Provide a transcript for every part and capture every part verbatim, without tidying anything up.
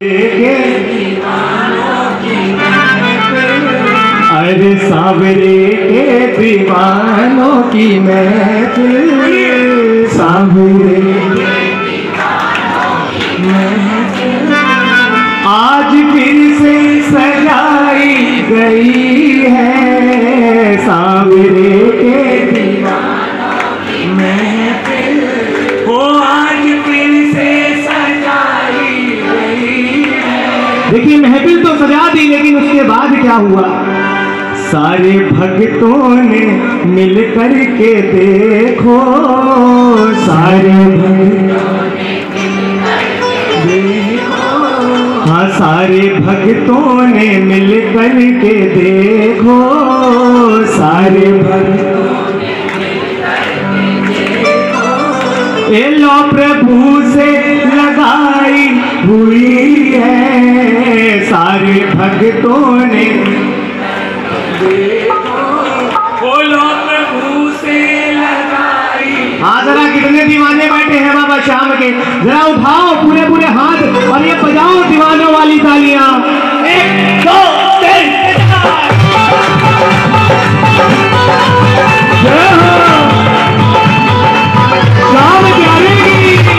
अरे सावरे के दीवानों की महफिल, सावरे के दीवानों की महफिल आज फिर से सजाई गई है। सावरे के दीवानों की महफिल वो आज फिर से सजाई गई है। देखिए महफिल तो सजा दी, लेकिन उसके बाद क्या हुआ? सारे भक्तों ने मिल कर के देखो, सारे भक्तों ने मिल कर के देखो, हाँ सारे भक्तों ने मिल कर के देखो, सारे भक्तों ने मिल कर के देखो, ये लो प्रभु से लगाई हुई है। सारे भक्तों ने बोलो प्रभु से लगाई। हाँ जरा कितने दीवाने बैठे हैं बाबा शाम के, जरा उठाओ पूरे पूरे हाथ और ये बजाओ दीवानों वाली तालियां। एक दो तीन शाम प्यारे की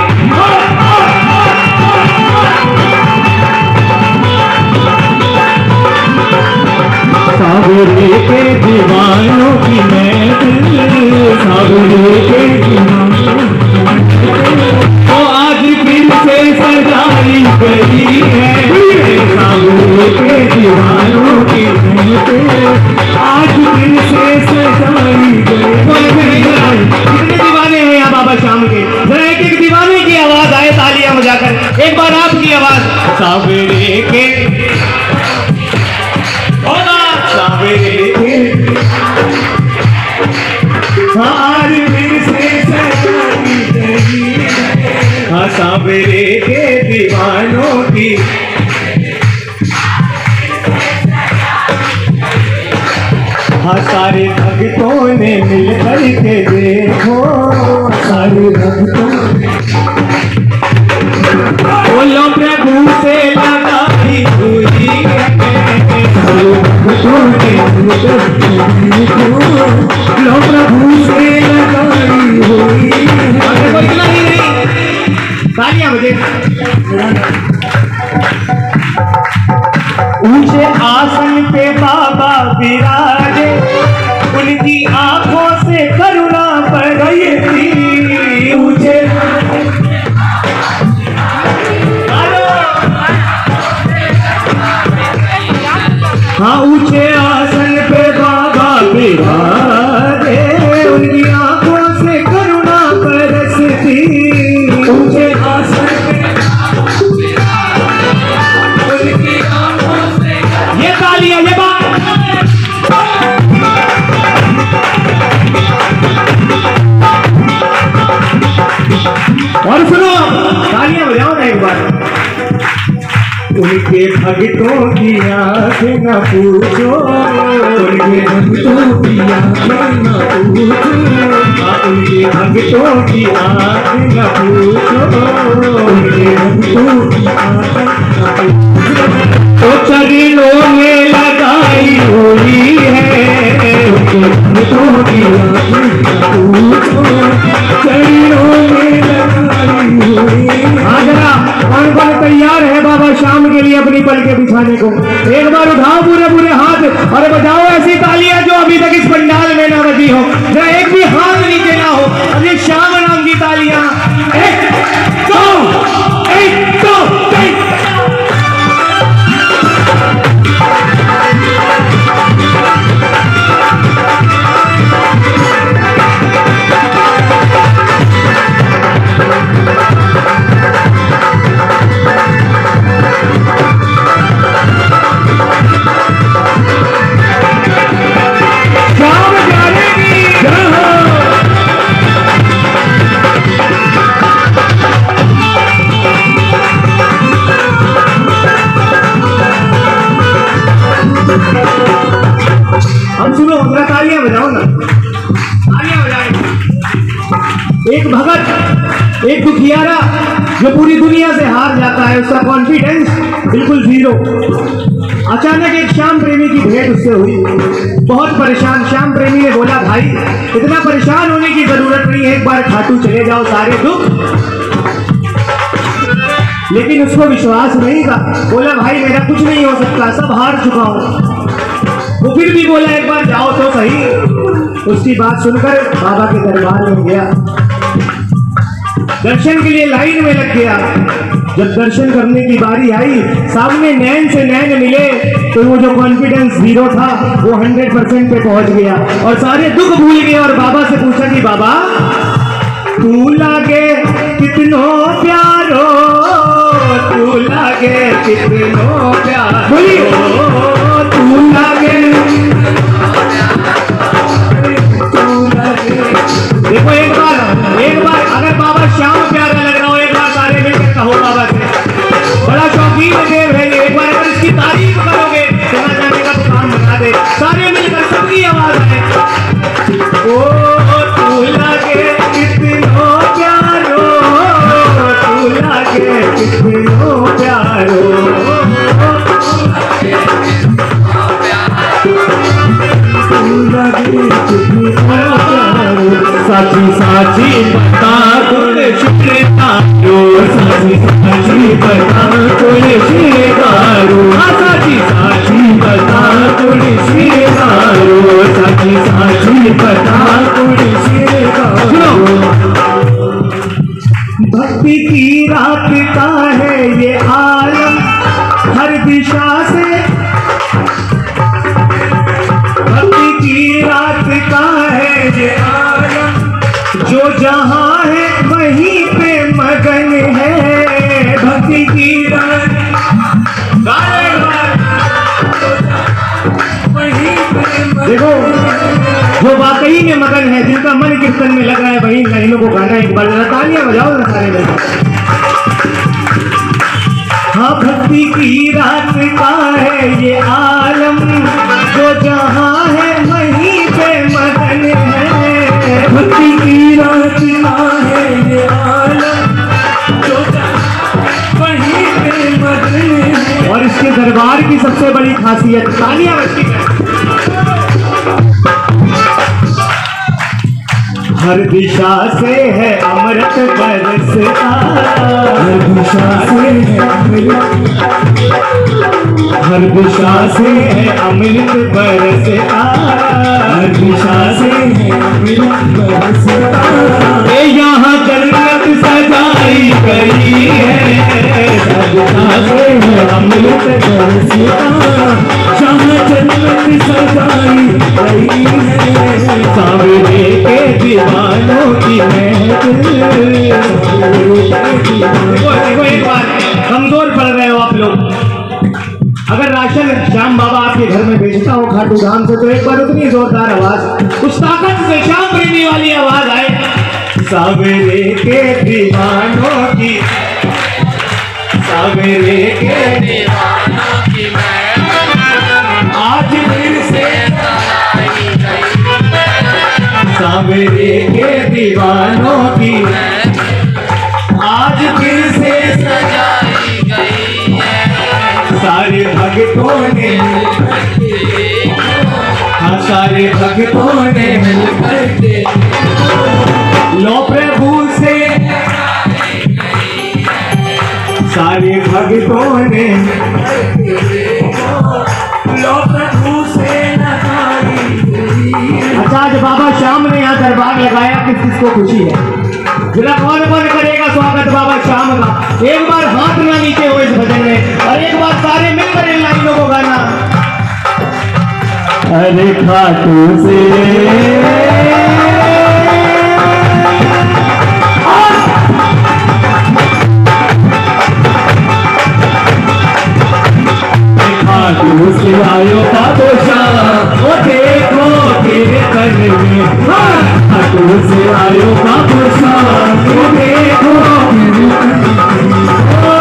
सावरे के दीवानों की महफिल, सावरे के दीवानों तो आज फिर से सजाई गई है। सावरे के दीवानों की महफिल आज फिर से सजाई गई। कितने दीवाने हैं यहाँ बाबा शाम के? जरा एक एक दीवाने की आवाज आए तालियां बजाकर, एक बार आपकी आवाज। सावरे के आज फिर से सजाई गई है। सावरे के दीवानों की हाँ सारे भक्तों ने मिल कर के देखो, सारे भक्तों बोलो प्रभु से लगाई हुई है। लो प्रभु से लगाई हुई है। इतना ही नहीं, तालियां बजे। ऊंचे आसन पे बाबा विराजे, उनकी आंखों से करुणा बरसती। ऊंचे हाँ ऊंचे आसन पे बाबा विराजे, उनकी आंखों से करुणा बरसती। ऊंचे आसन पे उनकी आंखों से ये तालियां ये बात। और सुनो तालियां बजाओ ना एक बार। उनके भक्तों की आंखें न पूछो, उनके भक्तों की आंखें न पूछो, उनके भक्तों की आंखें न पूछो, उनके भक्तों की आंखें न पूछो। तो चरणों में लगाई हुई है, उनके भक्तों की आंखें न पूछो, चरणों में लगाई हुई है। हाँ जरा कौन कौन तैयार है बाबा शाम के लिए अपनी पलके बिछाने को? एक बार उठाओ पूरे पूरे हाथ और बजाओ ऐसी तालियां जो अभी तक इस पंडाल में ना बजी हो। जरा एक भी हाथ नीचे ना हो। अभी शाम नाम की तालियां। एक दो एक दो तीन। जो पूरी दुनिया से हार जाता है, उसका कॉन्फिडेंस बिल्कुल जीरो। अचानक एक श्याम प्रेमी की भेंट उससे हुई, बहुत परेशान। श्याम प्रेमी ने बोला, भाई इतना परेशान होने की जरूरत नहीं है, एक बार खाटू चले जाओ, सारे दुख। लेकिन उसको विश्वास नहीं था, बोला भाई मेरा कुछ नहीं हो सकता, सब हार चुका हूं। वो फिर भी बोला एक बार जाओ तो सही। उसकी बात सुनकर बाबा के दरबार में गया, दर्शन के लिए लाइन में लग गया। जब दर्शन करने की बारी आई, सामने नैन से नैन मिले, तो वो जो कॉन्फिडेंस जीरो था वो हंड्रेड परसेंट पे पहुंच गया और सारे दुख भूल गए। और बाबा से पूछा कि बाबा तू लागे कितनो प्यारो, तू लागे कितनो प्यारो, तू लागे देखो एक बार एक बार अगर बाबा श्याम प्यारा लग रहा हो, एक बार सारे मिलकर कहो बाबा से, बड़ा शौकीन देव है ये, एक बार अगर इसकी तारीफ करोगे चला जाने का तो काम बता दे। सारे मिलकर सबकी आवाज है, ओ तू लागे कितनो प्यारो, तू लागे कितनो प्यारो, तू लागे कितनो प्यारो, साची साची बता कुल श्रीकारो, साची साची बता कुल श्रीकारो, साची साची बता कुल श्रीकारो, साची साची बता कुल श्रीकारो। भक्ति की रात का है ये आलम, हर दिशा से भक्ति की रात का है ये आलम, जो जहां है वहीं पे मगन है। भक्ति की रात देखो, जो वाकई में मगन है, जिनका मन कीर्तन में लग रहा है, वही लाइनों को गाना। एक बार तालियां बजाओ ना सारे लोग। हाँ भक्ति की रात का है ये आलम, जो जहां है वहीं पे मगन है। भक्ति की रात का है ये आलम, जो जहां वहीं पे मगन है। और इसके दरबार की सबसे बड़ी खासियत, तालियां बजती हैं, हर दिशा से है अमृत बरसता, हर दिशा से है अमृत, हर दिशा से है अमृत बरसता, हर दिशा से है अमृत बरसता। ये यहाँ जन्नत सजाई गई है, हर दिशा से है अमृत बरसता, जहाँ जन्नत सजाई गई है, सावरे के दीवानों की महफिल। देखो एक बार कमजोर पड़ रहे हो आप लोग, अगर राशन श्याम बाबा आपके घर में बेचता हो खाटू धाम से, तो एक बार उतनी जोरदार आवाज, उस ताकत से श्याम प्रेमी वाली आवाज आए, सावरे के दीवानों की, सावरे के दीवानों की आज फिर से सावरे के दीवानों की आज फिर से सजाई गई है। सारे भक्तों ने हाँ सारे भक्तों ने मिलकर लो प्रभु से, सारे भक्तों ने लो प्रभु से लगाई। अच्छा आज बाबा श्याम ने यहाँ दरबार लगाया, किस किसको खुशी है? जरा कौन कौन करेगा स्वागत बाबा श्याम का? एक बार हाथ ना नीचे हो इस भजन में, और एक बार सारे मिलकर इन लाइनों को गाना। अरे खाटू से खाटू से आयो बादशाह, ओ देखो कीर्तन में, खाटू से आयो बादशाह, ओ देखो कीर्तन में,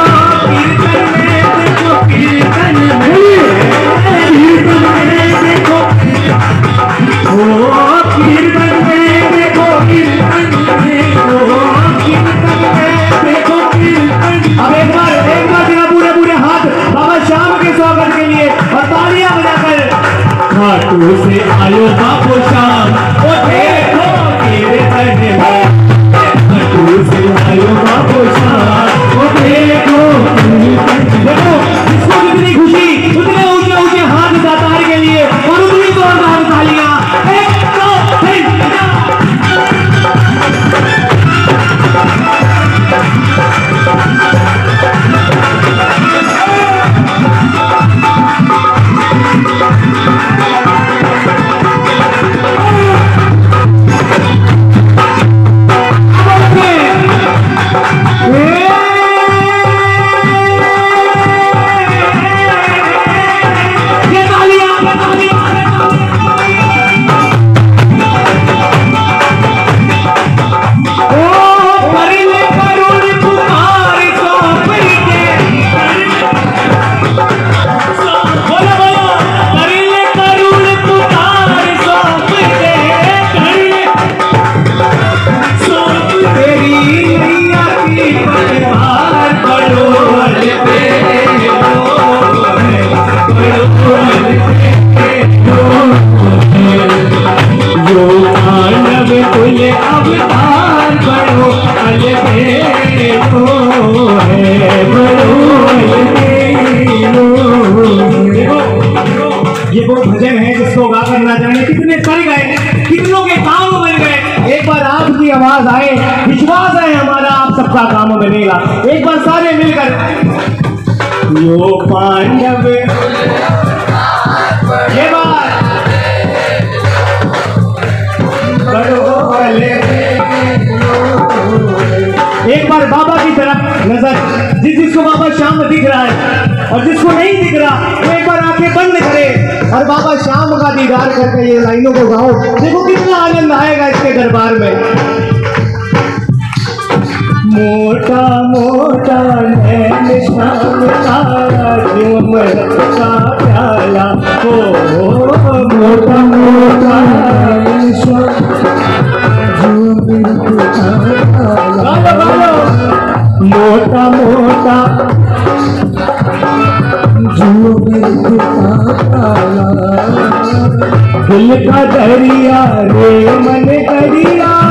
देखो कीर्तन में, कीर्तन में देखो, ओ कीर्तन और तालियां बजाकर खाटू से आयो बापू शाम, ओ देखो मेरे करने में खाटू से आयो बापू शाम, ओ देखो देखो जिसको कितनी खुशी उतने ऊंचे ऊंचे हाथ दातार के लिए और उतनी जोरदार तालियां। एक दो तीन ये वो भजन है जिसको गा करना चाहिए। कितने कर गए, कितनों के काम बन गए। एक बार आपकी आवाज आए, विश्वास है हमारा आप सबका काम बनेगा। एक बार सारे मिलकर यो पांडव ये बात एक बार बाबा की तरफ नजर, जिस जिसको बाबा श्याम दिख रहा है और जिसको नहीं दिख रहा वो एक बार आंखें बंद करे और बाबा श्याम का दीदार करके ये लाइनों को गाओ। देखो कितना आनंद आएगा इसके दरबार में। मोटा मोटा नैन श्याम तारा क्यों अमृत का प्याला हो, मोटा मोटा नैन श्याम मोटा मोटा दिल का दरिया रे मन दरिया